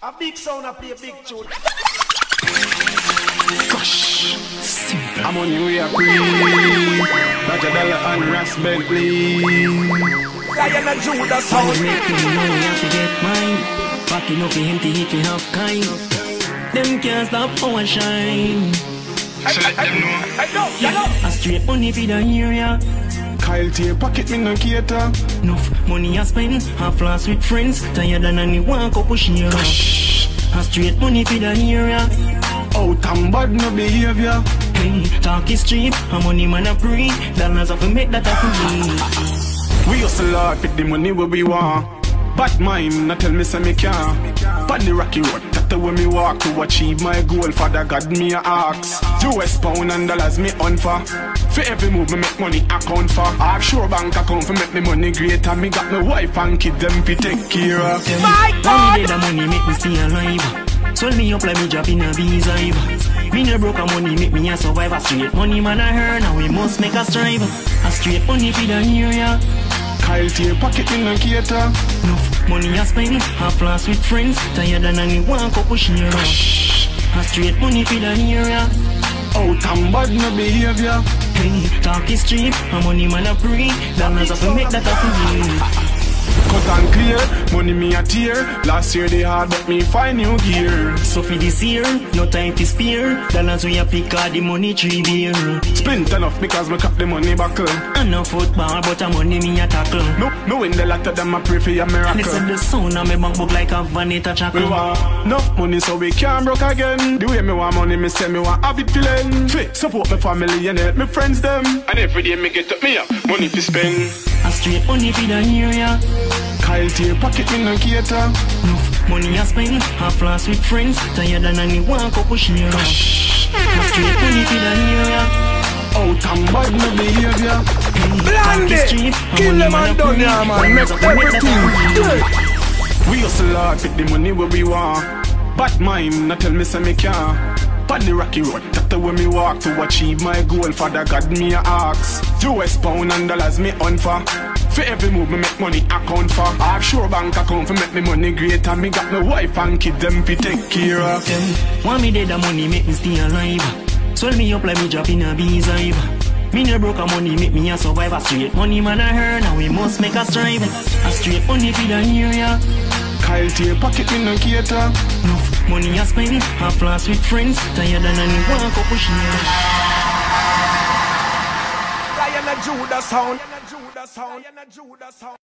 A big sound, I play a big tune. Gosh, I'm on your way a pre. Rajah Dalla Ras Bentley. Rajah Dalla sound. Make me money, I forget mine. Packing up the empty if you have kind. Them can't stop our shine. A straight money for the area. Kyle to your pocket, me no cater. Enough money I spend, half class with friends. Tired than anyone couple share. A straight money for the area. Out and bad no behavior. Hey, talk is cheap, a money man a free. Dollars have to make that a free. We hustle hard with the money where we want. Bad mind, not tell me say me can't. Pan the rocky road, that's the way me walk to achieve my goal. Father God me a ask. US pound and dollars me on for. For every move me make money account for. I have sure bank account for make me money great. And me got my wife and kids them fi take care of. My God! Money the money make me stay alive. Swell me up like me job in a bee's hive. Me no broke a money make me a survive. A straight money man I heard, now we must make a strive. A straight money for the area. Kyle to your pocket, me no cater. Enough money I spend, half class with friends. Tired than anyone couple share. A straight money for the area. Out and bad no behavior. Hey, talk is cheap, a money man a free. Dollars have to make that a free. Cut and clear, money me a tear. Last year they hard but me find new gear. So for this year, no time to spare. Dollars we a pick all the money 3 beer. Spent enough because me cop the money buckle. And no football but a money me a tackle. No win the lot of them I pray for a miracle. Listen the sound of me bank book like a vanita chuckle. We want enough money so we can't broke again. The way me want money me say me want have it feeling. Fit support my family and help my friends them. And every day me get up me up, money to spend. A straight money for the area. Kyle to your pocket, me no cater. Enough money I spend, half class with friends. Tired than anyone couple share. A straight money for the area. Out and bad no behavior. Blondie, kill them and done ya man. Make everything good. We hustle hard with the money where we want. Bad mind, not tell me say me can't. Pan the rocky road, that's the way me walk to achieve my goal. Father God me a ask. US pound and dollars me on for. For every move me make money account for. I have sure bank account for make me money great. And me got my wife and kids them fi take care of. Want me dead the money make me stay alive. Swell me up like me job in a bee's hive. Me no broke a money make me a survive. A straight money man I heard, now we must make a strive. A straight money for the area. Kyle to your pocket, me no cater. Enough money I spend, half class with friends. Tired than anyone couple share. Rajah Dalla sound.